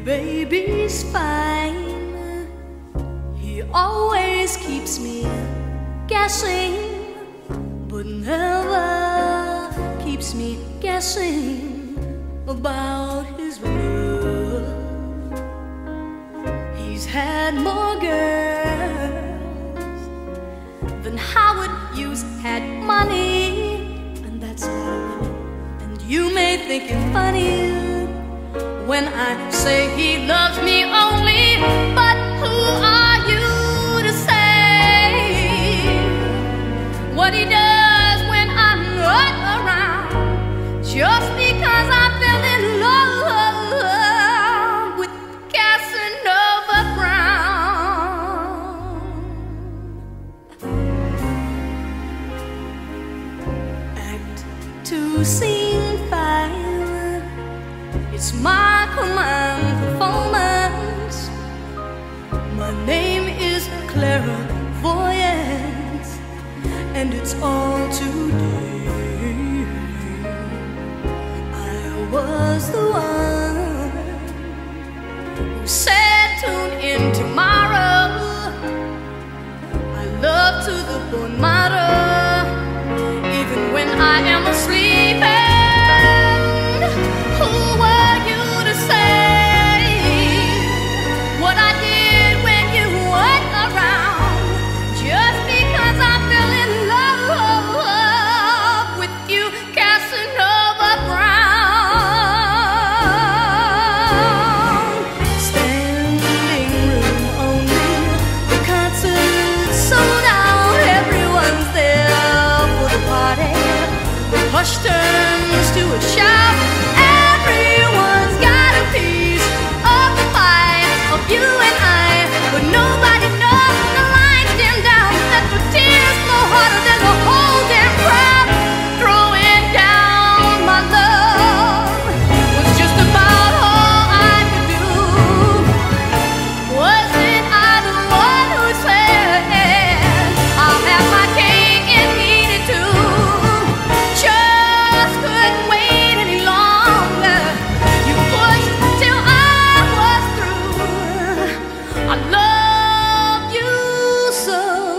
baby's fine. He always keeps me guessing, but never keeps me guessing about his love. He's had more girls than Howard Hughes had money, and that's love. And you may think it funny when I say he loves me only, but who are you to say what he does when I'm not around? Just because I fell in love with Casanova Brown. Act 2, Scene 5. It's my command performance. My name is Clairvoyance, and it's all today. I was the one who said tune in tomorrow. I love to the bone marrow, even when I am asleep. Who were you to say what I did when you weren't around? Just because I fell in love with you, Casanova Brown. Standing room only, the concert's sold out. Everyone's there for the party. The hush turns to a shout. Everyone's got a piece of the pie of you and I, but nobody knows the lights dim down, that the tears flow harder than the whole damn crowd. Throwing down my love was just about all I could do. Wasn't I the one who said I'll have my cake and eat it too? Just couldn't wait any longer. You pushed till I was through. I love you so.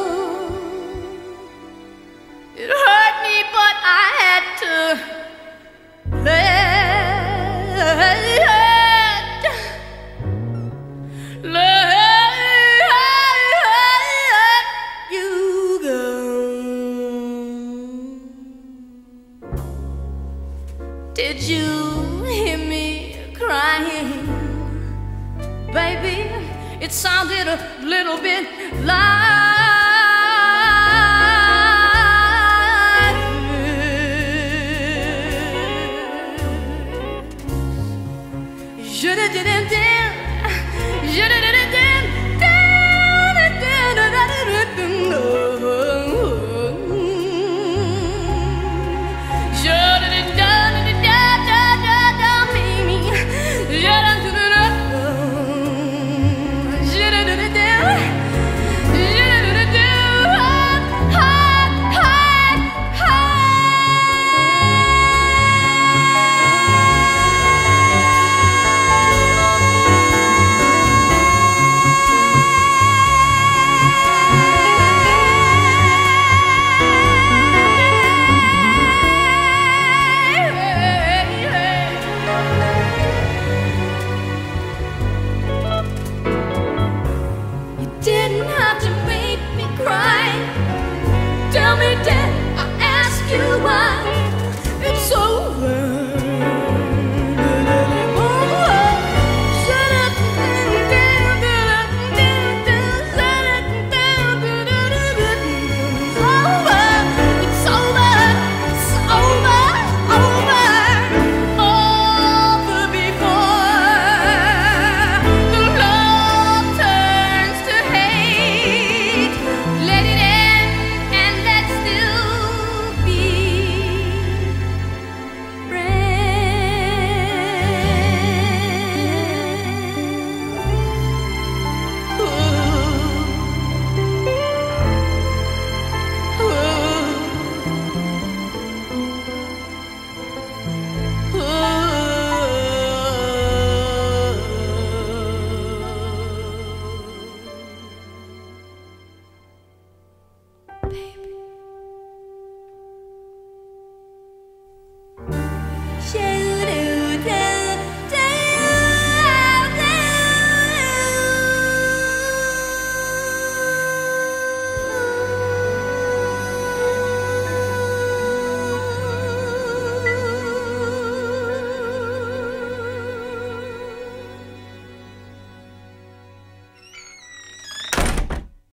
It hurt me, but I had to let you go. Did you hear me crying? Baby, it sounded a little bit like